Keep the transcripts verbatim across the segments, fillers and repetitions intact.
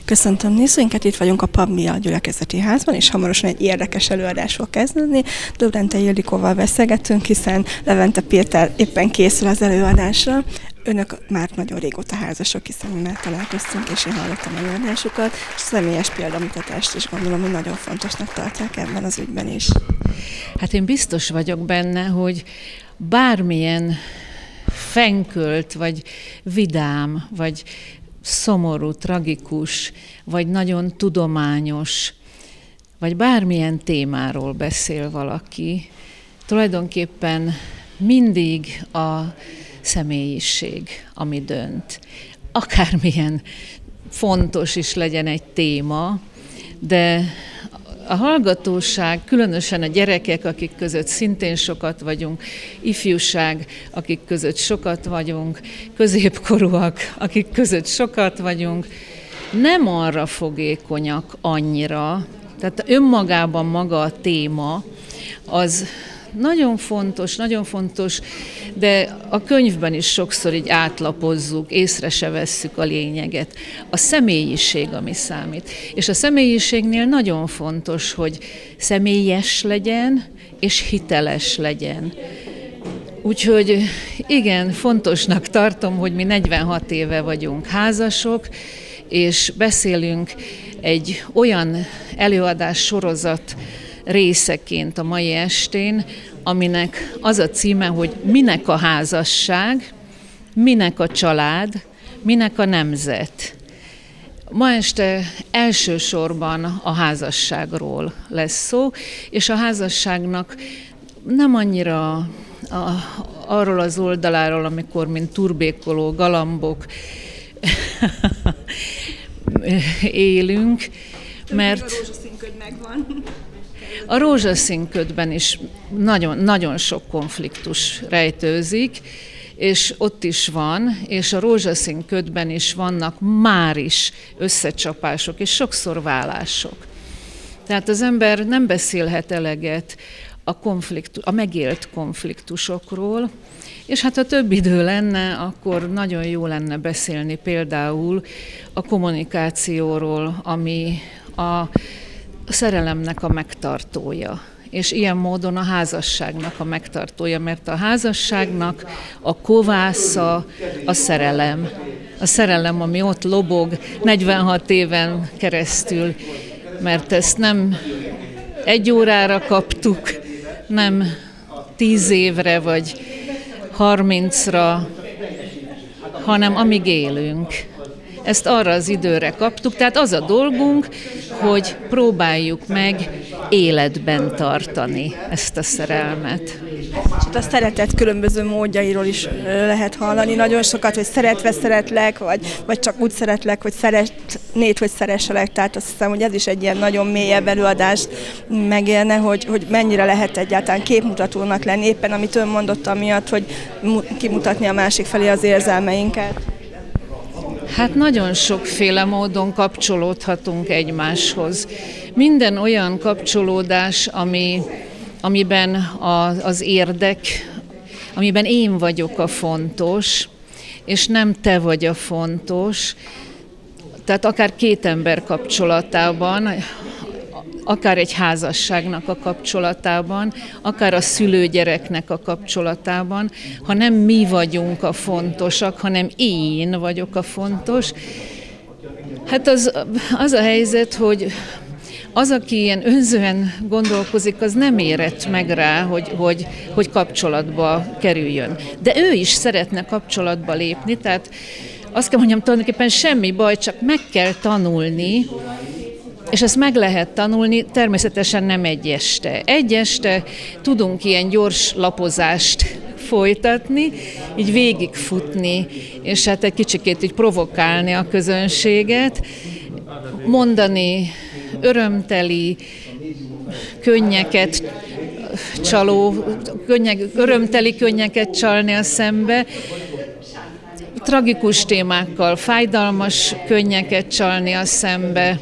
Köszöntöm nézőinket, itt vagyunk a Pabmia Gyülekezeti Házban, és hamarosan egy érdekes előadás fog kezdődni. Döbrente Ildikóval beszélgetünk, hiszen Levente Péter éppen készül az előadásra. Önök már nagyon régóta házasok, hiszen mi már találkoztunk, és én hallottam előadásukat, és személyes példamutatást is gondolom, hogy nagyon fontosnak tartják ebben az ügyben is. Hát én biztos vagyok benne, hogy bármilyen fenkölt, vagy vidám, vagy szomorú, tragikus, vagy nagyon tudományos, vagy bármilyen témáról beszél valaki, tulajdonképpen mindig a személyiség, ami dönt. Akármilyen fontos is legyen egy téma, de a hallgatóság, különösen a gyerekek, akik között szintén sokat vagyunk, ifjúság, akik között sokat vagyunk, középkorúak, akik között sokat vagyunk, nem arra fogékonyak annyira, tehát önmagában maga a téma, az nagyon fontos, nagyon fontos, de a könyvben is sokszor így átlapozzuk, észre se vesszük a lényeget. A személyiség, ami számít. És a személyiségnél nagyon fontos, hogy személyes legyen, és hiteles legyen. Úgyhogy igen, fontosnak tartom, hogy mi negyvenhat éve vagyunk házasok, és beszélünk egy olyan előadás sorozat részeként a mai estén, aminek az a címe, hogy minek a házasság, minek a család, minek a nemzet. Ma este elsősorban a házasságról lesz szó, és a házasságnak nem annyira a, arról az oldaláról, amikor mint turbékoló galambok élünk, mert a rózsaszínköd megvan. A rózsaszínködben is nagyon, nagyon sok konfliktus rejtőzik, és ott is van, és a rózsaszínködben is vannak már is összecsapások, és sokszor válások. Tehát az ember nem beszélhet eleget a, konfliktus, a megélt konfliktusokról, és hát ha több idő lenne, akkor nagyon jó lenne beszélni például a kommunikációról, ami a a szerelemnek a megtartója, és ilyen módon a házasságnak a megtartója, mert a házasságnak a kovásza a szerelem. A szerelem, ami ott lobog negyvenhat éven keresztül, mert ezt nem egy órára kaptuk, nem tíz évre vagy harmincra, hanem amíg élünk. Ezt arra az időre kaptuk, tehát az a dolgunk, hogy próbáljuk meg életben tartani ezt a szerelmet. És a szeretet különböző módjairól is lehet hallani. Nagyon sokat, hogy szeretve szeretlek, vagy, vagy csak úgy szeretlek, hogy szeretnéd, hogy szeresselek. Tehát azt hiszem, hogy ez is egy ilyen nagyon mélyebb előadást megélne, hogy, hogy mennyire lehet egyáltalán képmutatónak lenni, éppen amit ön mondott amiatt, hogy kimutatni a másik felé az érzelmeinket. Hát nagyon sokféle módon kapcsolódhatunk egymáshoz. Minden olyan kapcsolódás, ami, amiben a, az érdek, amiben én vagyok a fontos, és nem te vagy a fontos, tehát akár két ember kapcsolatában, akár egy házasságnak a kapcsolatában, akár a szülő-gyereknek a kapcsolatában, ha nem mi vagyunk a fontosak, hanem én vagyok a fontos. Hát az, az a helyzet, hogy az, aki ilyen önzően gondolkozik, az nem érett meg rá, hogy, hogy, hogy kapcsolatba kerüljön. De ő is szeretne kapcsolatba lépni, tehát azt kell mondjam, tulajdonképpen semmi baj, csak meg kell tanulni, és ezt meg lehet tanulni, természetesen nem egy este. Egy este tudunk ilyen gyors lapozást folytatni, így végigfutni, és hát egy kicsikét így provokálni a közönséget, mondani örömteli, könnyeket csaló, könnyek, örömteli könnyeket csalni a szembe, tragikus témákkal, fájdalmas könnyeket csalni a szembe,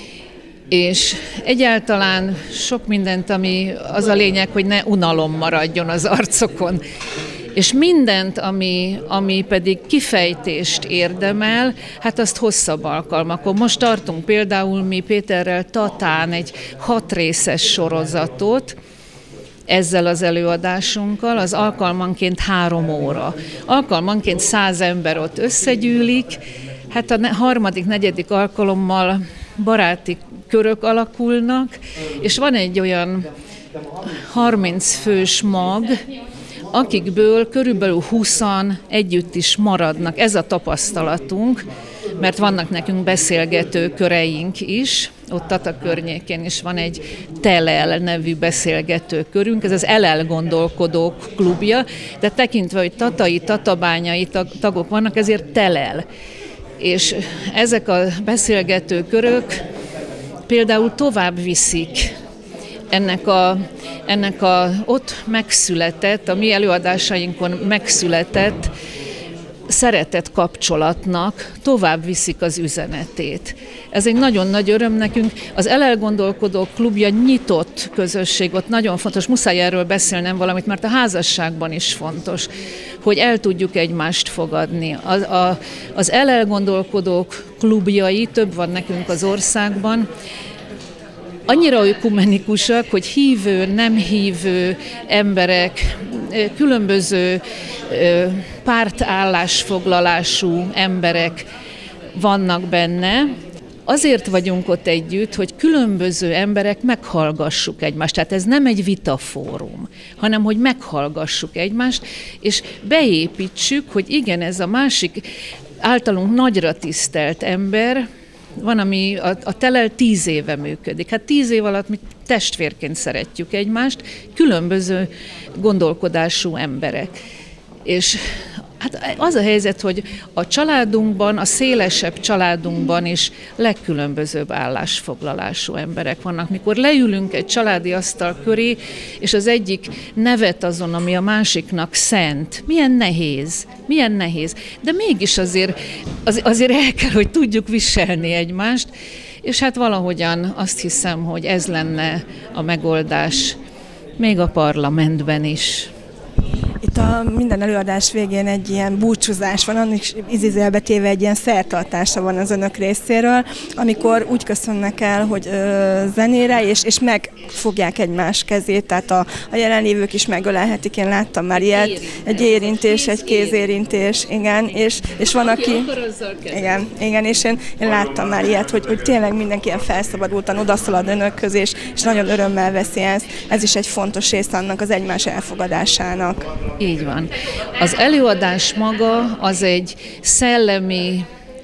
és egyáltalán sok mindent, ami az a lényeg, hogy ne unalom maradjon az arcokon. És mindent, ami, ami pedig kifejtést érdemel, hát azt hosszabb alkalmakon. Most tartunk például mi Péterrel Tatán egy hatrészes sorozatot, ezzel az előadásunkkal, az alkalmanként három óra. Alkalmanként száz ember ott összegyűlik, hát a harmadik, negyedik alkalommal baráti körök alakulnak, és van egy olyan harminc fős mag, akikből körülbelül húszan együtt is maradnak. Ez a tapasztalatunk, mert vannak nekünk beszélgető köreink is, ott Tata környékén is van egy Telel nevű beszélgető körünk, ez az elelgondolkodók klubja, de tekintve, hogy tatai, tatabányai tagok vannak, ezért Telel. És ezek a beszélgető körök például tovább viszik ennek a, ennek a ott megszületett, a mi előadásainkon megszületett szeretett kapcsolatnak tovább viszik az üzenetét. Ez egy nagyon nagy öröm nekünk. Az Elelgondolkodók klubja nyitott közösség, ott nagyon fontos, muszáj erről beszélnem valamit, mert a házasságban is fontos, hogy el tudjuk egymást fogadni. A, a, az Elelgondolkodók klubjai, több van nekünk az országban, annyira ökumenikusak, hogy hívő, nem hívő emberek, különböző pártállásfoglalású emberek vannak benne. Azért vagyunk ott együtt, hogy különböző emberek meghallgassuk egymást. Tehát ez nem egy vitafórum, hanem hogy meghallgassuk egymást, és beépítsük, hogy igen, ez a másik általunk nagyra tisztelt ember, van, ami a, a Telel tíz éve működik. Hát tíz év alatt mi testvérként szeretjük egymást, különböző gondolkodású emberek. És hát az a helyzet, hogy a családunkban, a szélesebb családunkban is legkülönbözőbb állásfoglalású emberek vannak. Mikor leülünk egy családi asztal köré, és az egyik nevet azon, ami a másiknak szent. Milyen nehéz, milyen nehéz. De mégis azért, az, azért el kell, hogy tudjuk viselni egymást, és hát valahogyan azt hiszem, hogy ez lenne a megoldás még a parlamentben is. Itt a minden előadás végén egy ilyen búcsúzás van, annak idézőjelbe téve egy ilyen szertartása van az önök részéről, amikor úgy köszönnek el, hogy ö, zenére, és, és megfogják egymás kezét, tehát a, a jelenlévők is megölelhetik, én láttam már ilyet, egy érintés, egy kézérintés, igen, és, és van, aki... Igen, igen, és én, én láttam már ilyet, hogy, hogy tényleg mindenki ilyen felszabadultan odaszalad önökhöz, és, és nagyon örömmel veszi ezt. Ez is egy fontos része annak az egymás elfogadásának. Így van. Az előadás maga az egy szellemi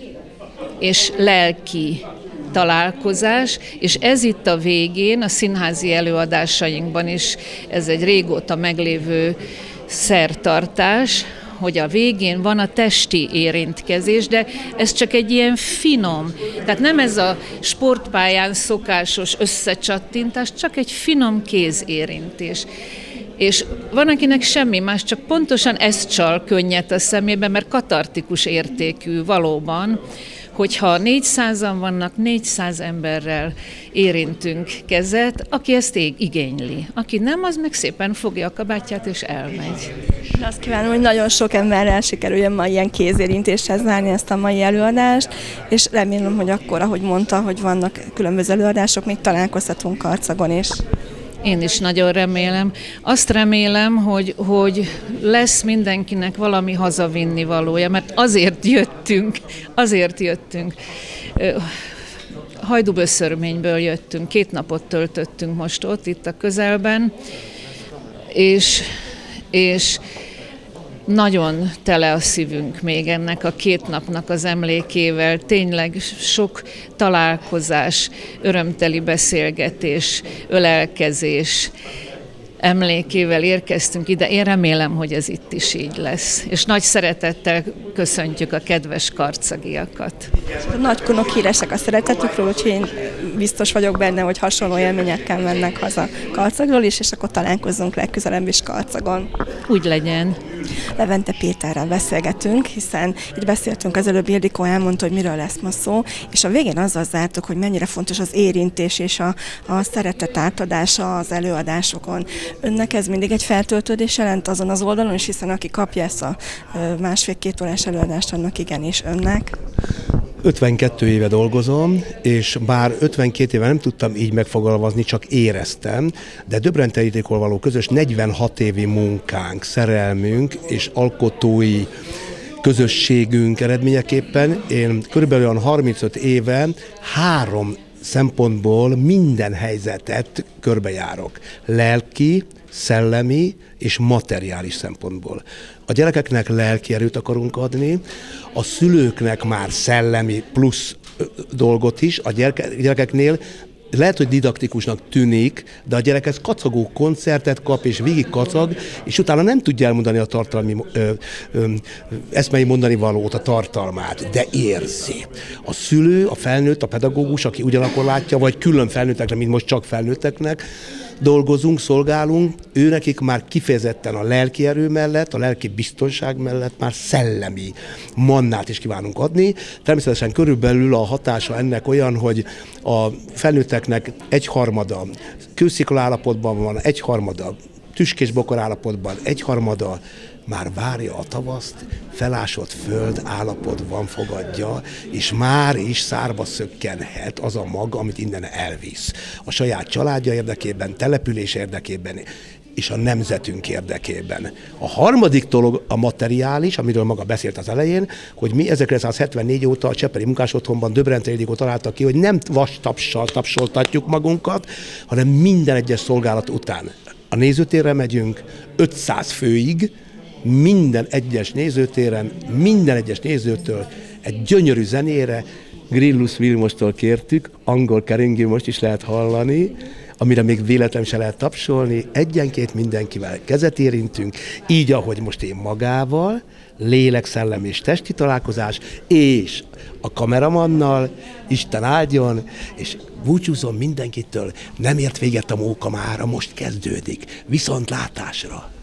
és lelki találkozás, és ez itt a végén, a színházi előadásainkban is, ez egy régóta meglévő szertartás, hogy a végén van a testi érintkezés, de ez csak egy ilyen finom, tehát nem ez a sportpályán szokásos összecsattintás, csak egy finom kézérintés. És van, akinek semmi más, csak pontosan ez csal könnyet a szemébe, mert katartikus értékű valóban, hogyha négyszázan vannak, négyszáz emberrel érintünk kezet, aki ezt igényli. Aki nem, az meg szépen fogja a kabátját és elmegy. Azt kívánom, hogy nagyon sok emberrel sikerüljön ma ilyen kézérintéssel zárni ezt a mai előadást, és remélem, hogy akkor, ahogy mondta, hogy vannak különböző előadások, még találkozhatunk Karcagon is. Én is nagyon remélem. Azt remélem, hogy, hogy lesz mindenkinek valami hazavinni valója, mert azért jöttünk, azért jöttünk. Hajdúböszörményből jöttünk, két napot töltöttünk most ott, itt a közelben, és, és nagyon tele a szívünk még ennek a két napnak az emlékével. Tényleg sok találkozás, örömteli beszélgetés, ölelkezés emlékével érkeztünk ide. Én remélem, hogy ez itt is így lesz. És nagy szeretettel köszöntjük a kedves karcagiakat. Nagykonok híresek a szeretetükről, úgyhogy én biztos vagyok benne, hogy hasonló élményekkel mennek haza Karcagról is, és akkor találkozzunk legközelebb is Karcagon. Úgy legyen. Levente Péterrel beszélgetünk, hiszen itt beszéltünk az előbb, Ildikó elmondta, hogy miről lesz ma szó, és a végén azzal zártuk, hogy mennyire fontos az érintés és a, a szeretet átadása az előadásokon. Önnek ez mindig egy feltöltődés jelent azon az oldalon is, hiszen aki kapja ezt a másfél-két órás előadást, annak igenis önnek. ötvenkettő éve dolgozom, és bár ötvenkét éve nem tudtam így megfogalmazni, csak éreztem, de Döbrentei Ildikóval való közös negyvenhat évi munkánk, szerelmünk és alkotói közösségünk eredményeképpen én körülbelül olyan harmincöt éve három szempontból minden helyzetet körbejárok. Lelki, szellemi és materiális szempontból. A gyerekeknek lelki erőt akarunk adni, a szülőknek már szellemi plusz dolgot is, a gyerekeknél lehet, hogy didaktikusnak tűnik, de a gyerek ez kacagó koncertet kap, és végig kacag, és utána nem tudja elmondani a tartalmi, ö, ö, eszmei mondani valót, a tartalmát, de érzi. A szülő, a felnőtt, a pedagógus, aki ugyanakkor látja, vagy külön felnőtteknek, mint most csak felnőtteknek, dolgozunk, szolgálunk, őnekik már kifejezetten a lelki erő mellett, a lelki biztonság mellett már szellemi mannát is kívánunk adni. Természetesen körülbelül a hatása ennek olyan, hogy a felnőtteknek egyharmada kőszikla állapotban van, egyharmada tüskés bokor állapotban, egyharmada már várja a tavaszt, felásott föld állapotban fogadja, és már is szárba szökkenhet az a mag, amit innen elvisz. A saját családja érdekében, település érdekében, és a nemzetünk érdekében. A harmadik dolog a materiális, amiről maga beszélt az elején, hogy mi ezerkilencszázhetvennégy óta a Csepeli Munkásotthonban Döbrentei Ildikó találta ki, hogy nem vastapssal tapsoltatjuk magunkat, hanem minden egyes szolgálat után. A nézőtérre megyünk ötszáz főig, minden egyes nézőtéren, minden egyes nézőtől egy gyönyörű zenére, Grillus Vilmostól kértük, angol keringő most is lehet hallani, amire még véletlenül se lehet tapsolni, egyenként mindenkivel kezet érintünk, így, ahogy most én magával, lélek, szellem és testi találkozás, és a kameramannal, Isten áldjon, és búcsúzom mindenkitől, nem ért véget a móka mára, most kezdődik, viszontlátásra!